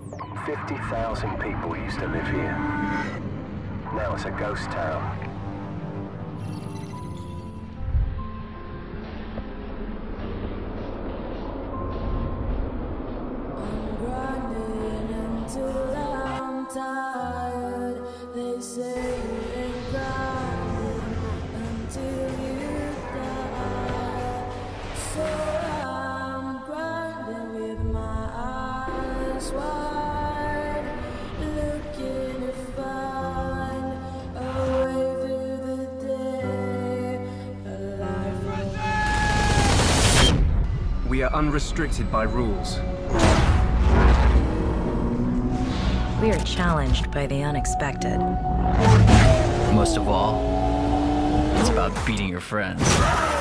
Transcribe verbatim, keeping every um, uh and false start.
fifty thousand people used to live here. Now it's a ghost town. I'm grinding until I'm tired. They say you ain't grinding until you die. So I'm grinding with my eyes wide, looking to find a way through the day. A life of We are unrestricted by rules. We are challenged by the unexpected. Most of all, it's about beating your friends.